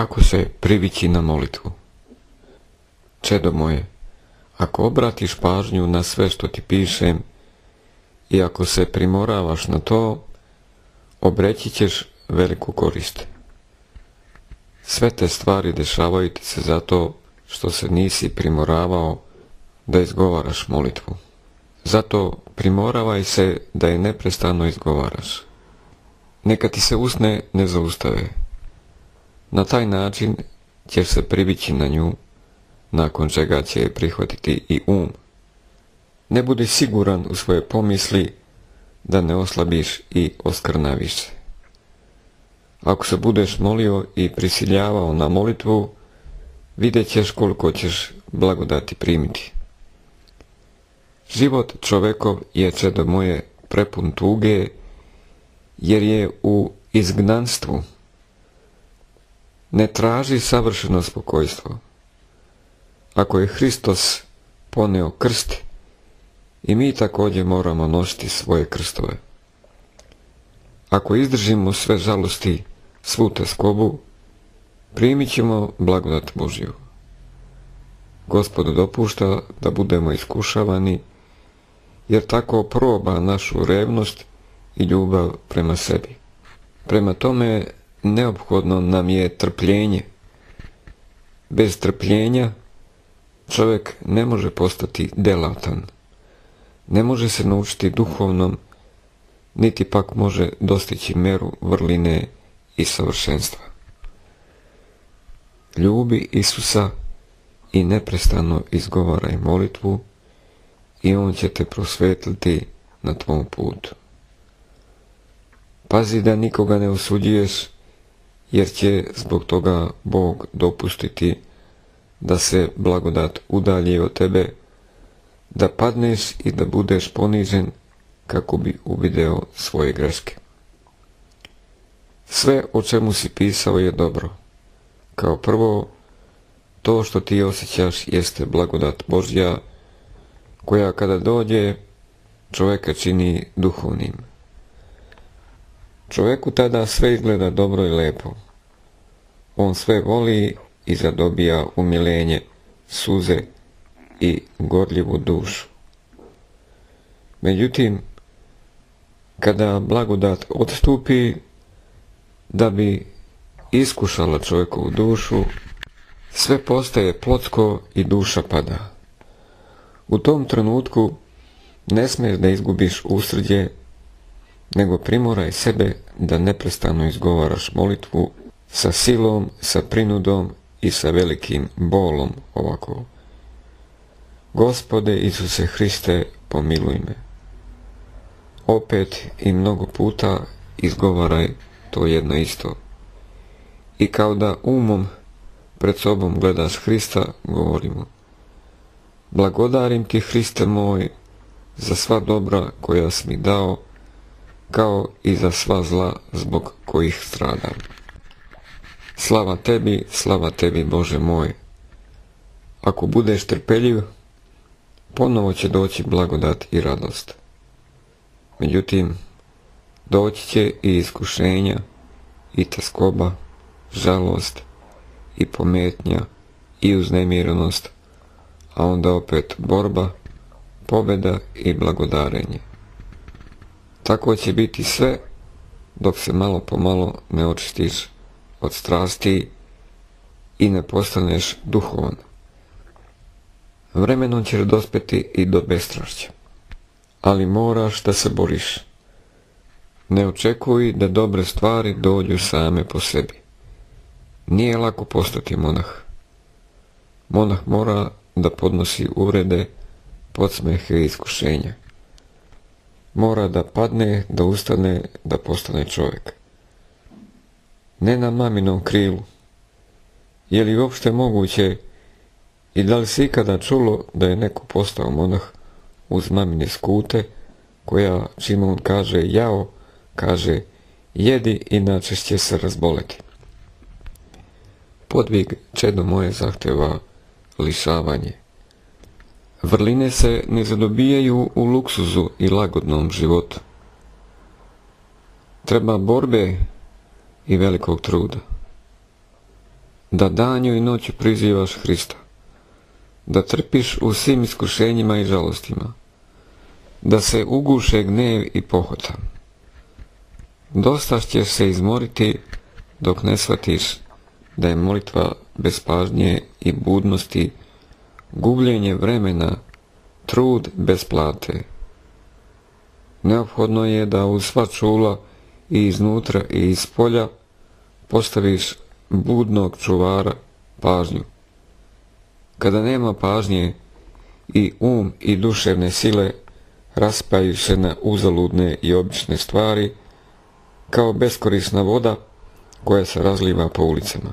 Kako se privići na molitvu? Čedo moje, ako obratiš pažnju na sve što ti pišem i ako se primoravaš na to, obreći ćeš veliku korist. Sve te stvari dešavaju ti se zato što se nisi primoravao da izgovaraš molitvu. Zato primoravaj se da je neprestano izgovaraš. Neka ti se usne ne zaustave. Na taj način ćeš se privići na nju, nakon čega će je prihvatiti i Ne budi siguran u svoje pomisli da ne oslabiš i oskrnaviš se. Ako se budeš molio i prisiljavao na molitvu, vidjet ćeš koliko ćeš blagodati primiti. Život čovekov je, čedo moje, prepun tuge, jer je u izgnanstvu. Ne traži savršeno spokojstvo. Ako je Hristos poneo krst, i mi također moramo nositi svoje krstove. Ako izdržimo sve žalosti, svu teskobu, primit ćemo blagodat Božju. Gospod dopušta da budemo iskušavani, jer tako proba našu revnost i ljubav prema sebi. Prema tome, neophodno nam je trpljenje. Bez trpljenja čovjek ne može postati delatan, ne može se naučiti duhovnom, niti pak može dostići meru vrline i savršenstva. Ljubi Isusa i neprestano izgovaraj molitvu i On će te prosvetliti na tvom putu. Pazi da nikoga ne osuđuješ, jer će zbog toga Bog dopustiti da se blagodat udalji od tebe, da padneš i da budeš ponižen kako bi uvideo svoje greške. Sve o čemu si pisao je dobro. Kao prvo, to što ti osjećaš jeste blagodat Božja, koja kada dođe, čovjeka čini duhovnim. Čovjeku tada sve izgleda dobro i lepo. On sve voli i zadobija umiljenje, suze i gorljivu dušu. Međutim, kada blagodat odstupi, da bi iskušala čovjekovu dušu, sve postaje plotsko i duša pada. U tom trenutku ne smiješ da izgubiš usrđe, nego primoraj sebe da neprestano izgovaraš molitvu sa silom, sa prinudom i sa velikim bolom ovako. Gospode Isuse Hriste, pomiluj me. Opet i mnogo puta izgovaraj to jedno isto. I kao da umom pred sobom gledaš Hrista, govorimo: Blagodarim ti, Hriste moj, za sva dobra koja si mi dao, kao i za sva zla zbog kojih stradam. Slava tebi, Bože moj. Ako budeš trpeljiv, ponovo će doći blagodat i radost. Međutim, doći će i iskušenja, i teskoba, žalost, i pometnja, i uznemirenost, a onda opet borba, pobjeda i blagodarenje. Tako će biti sve dok se malo po malo ne očistiš od strasti i ne postaneš duhovan. Vremenom ćeš dospeti i do bestrašća, ali moraš da se boriš. Ne očekuj da dobre stvari dođu same po sebi. Nije lako postati monah. Monah mora da podnosi uvrede, podsmehe i iskušenja. Mora da padne, da ustane, da postane čovjek. Ne na maminom krilu. Je li uopšte moguće i da li si ikada čulo da je neko postao monah uz mamine skute, koja čim on kaže jao, kaže jedi, inače će se razboleti. Podvig, čedo moje, zahteva lišavanje. Vrline se ne zadobijaju u luksuzu i lagodnom životu. Treba borbe i velikog truda. da danju i noću prizivaš Hrista, da trpiš u svim iskušenjima i žalostima, da se uguše gnev i pohota. Dosta ćeš se izmoriti dok ne shvatiš da je molitva bez pažnje i budnosti gubljenje vremena, trud bez plate. Neophodno je da uz sva čula i iznutra i iz polja postaviš budnog čuvara pažnju. Kada nema pažnje, i i duševne sile raspaju se na uzaludne i obične stvari, kao beskorisna voda koja se razliva po ulicama.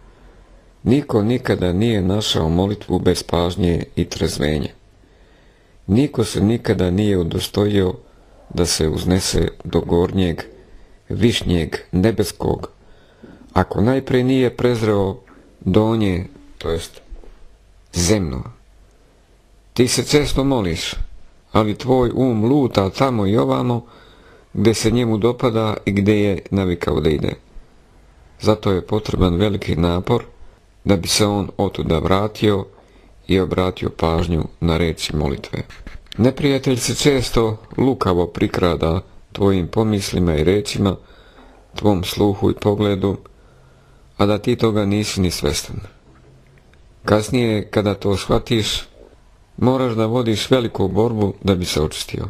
Niko nikada nije našao molitvu bez pažnje i trezvenja. Niko se nikada nije udostojio da se uznese do gornjeg, višnjeg, nebeskog, ako najprije nije prezreo donje, to jest zemno. Ti se često moliš, ali tvoj luta tamo i ovamo, gdje se njemu dopada i gdje je navikao da ide. Zato je potreban veliki napor da bi se on otuda vratio i obratio pažnju na riječi molitve. Neprijatelj se često lukavo prikrada tvojim pomislima i riječima, tvom sluhu i pogledu, a da ti toga nisi ni svjestan. Kasnije, kada to shvatiš, moraš da vodiš veliku borbu da bi se očistio.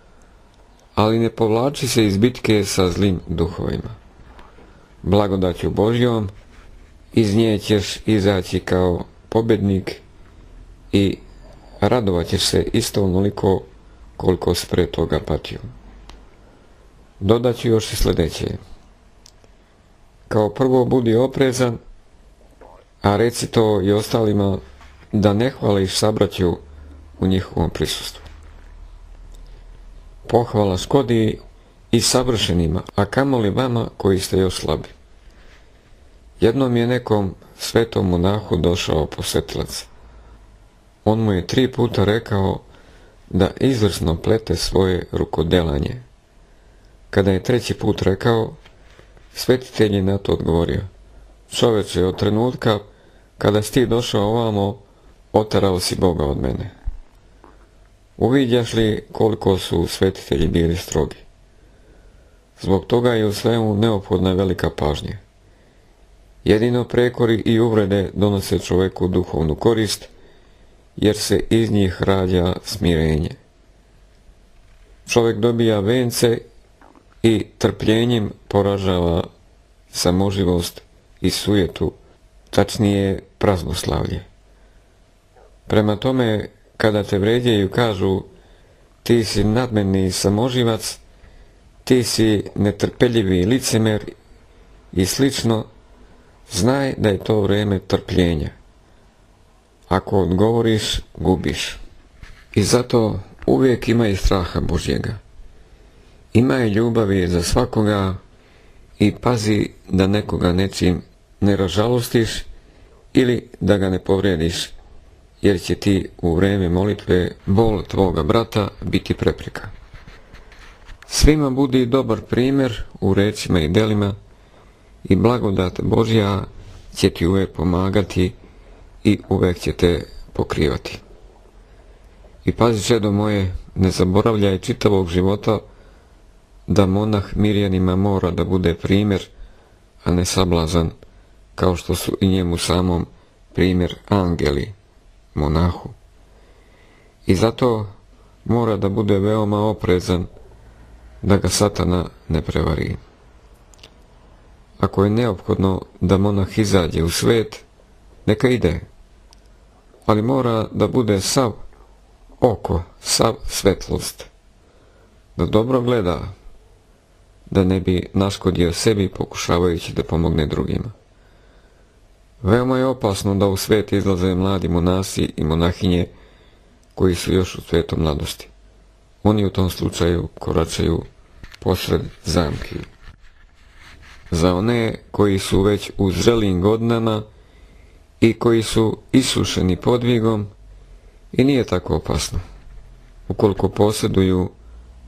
Ali ne povlači se iz bitke sa zlim duhovima. Blagodaću Božjom iz nje ćeš izaći kao pobjednik i radovat ćeš se isto onoliko koliko si pre toga patio. Dodat ću još i sljedeće. Kao prvo budi oprezan, a reci to i ostalima da ne hvališ sabraću u njihovom prisustvu. Pohvala škodi i savršenima, a kamoli vama koji ste još slabi. Jednom je nekom svetom monahu došao posjetilac. On mu je 3 puta rekao da izvrsno plete svoje rukodelanje. Kada je 3. put rekao, svetitelj je na to odgovorio: čoveče, od trenutka kada si ti došao ovamo, oterao si Boga od mene. Uviđaš li koliko su svetitelji bili strogi? Zbog toga je u svemu neophodna velika pažnja. Jedino prekori i uvrede donose čoveku duhovnu korist, jer se iz njih rađa smirenje. Čovjek dobija vence i trpljenjem poražava samoživost i sujetu, tačnije praznoslavlje. Prema tome, kada te vređaju kažu ti si nadmeni samoživac, ti si netrpeljivi licemer i slično, znaj da je to vrijeme trpljenja. Ako odgovoriš, gubiš. I zato uvijek imaj straha Božjega. Imaj ljubavi za svakoga i pazi da nekoga nečim ne ražalostiš ili da ga ne povrijediš, jer će ti u vrijeme molitve bol tvoga brata biti prepreka. Svima budi dobar primjer u rečima i delima i blagodat Božja će ti uvijek pomagati i uvijek će te pokrivati. I pazi, čedo moje, ne zaboravljaj čitavog života da monah Mirjanima mora da bude primjer, a ne sablazan, kao što su i njemu samom primjer angeli, monahu. I zato mora da bude veoma oprezan da ga satana ne prevari. Ako je neophodno da monah izađe u svet, neka ide, ali mora da bude sav oko, sav svetlost, da dobro gleda, da ne bi naškodio sebi pokušavajući da pomogne drugima. Veoma je opasno da u svet izlaze mladi monasi i monahinje koji su još u svetom mladosti. Oni u tom slučaju koračaju posred zamki. Za one koji su već u zrelim godinama i koji su isušeni podvigom, i nije tako opasno. Ukoliko posjeduju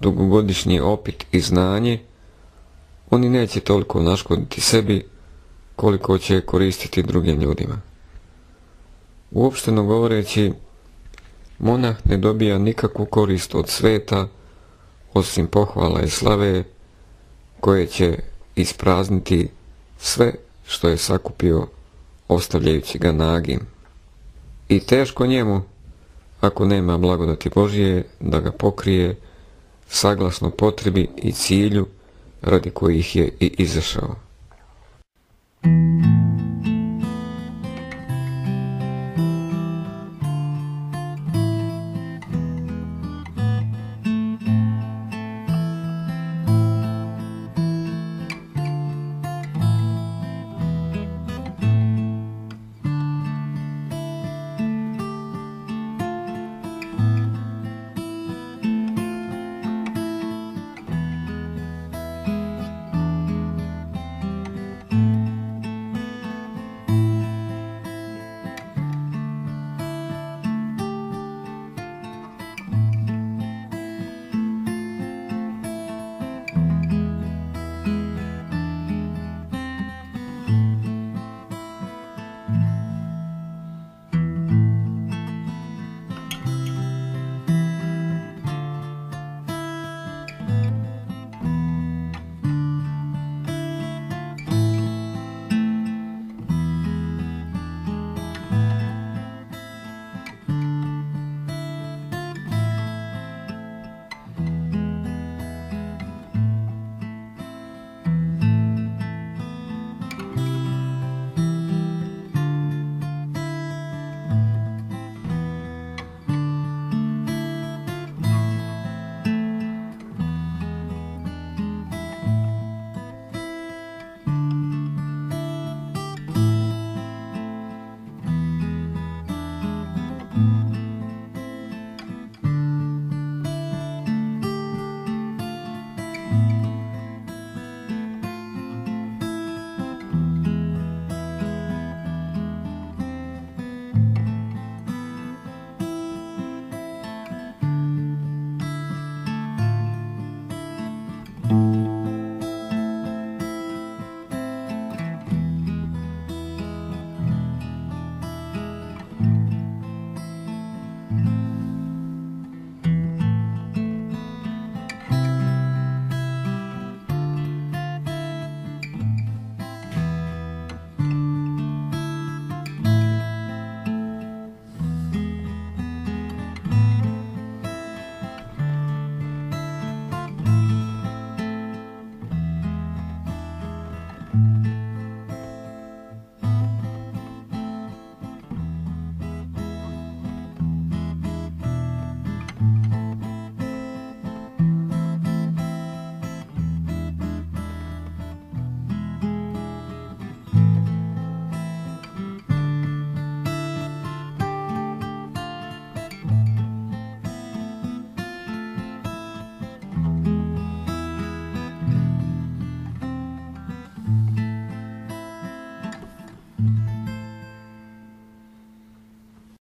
dugogodišnji opit i znanje, oni neće toliko naškoditi sebi koliko će koristiti drugim ljudima. Uopšteno govoreći, monah ne dobija nikakvu korist od sveta, osim pohvala i slave, koje će isprazniti sve što je sakupio, ostavljajući ga nagim. I teško njemu, ako nema blagodati Božije, da ga pokrije saglasno potrebi i cilju radi kojih je i izašao.